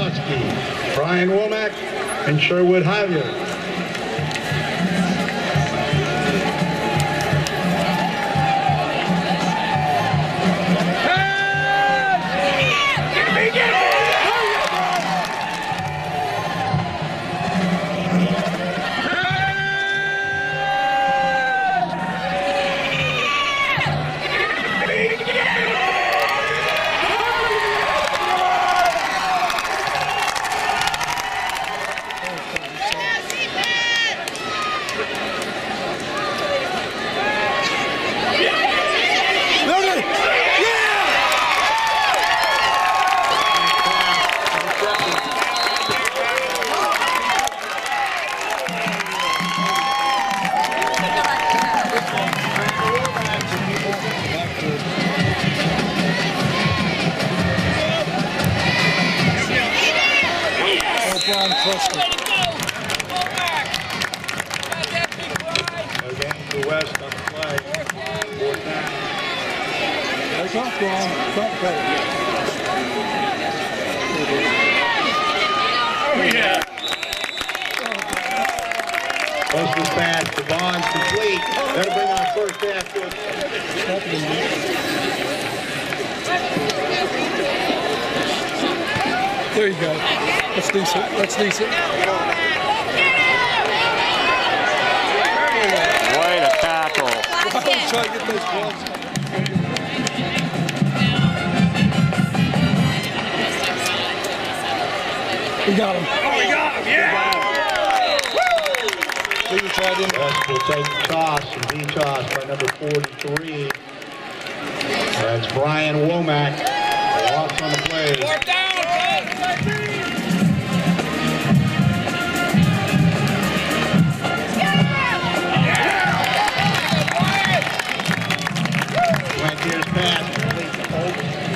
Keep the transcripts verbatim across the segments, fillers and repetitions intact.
Kozlowski, Brian Womack, and Sherwood Hilliard. Again, to West on the play. Fourth down. That's off, Ron. Front credit. Oh, yeah. Buster's pass to Vaughn, complete. That'll bring our first half to a There you go. That's decent. That's decent. Way to tackle. I was trying to get those gloves. We got him. Oh, we got him, yeah! West will take the toss and be tossed by number forty-three. That's Brian Womack. Loss on the play. Fourth down, Flankier's pass. Complete to Holt.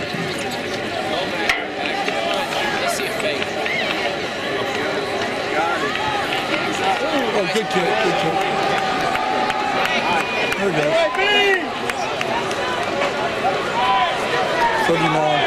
Oh, good kick, good kick. There we go. thirty-nine.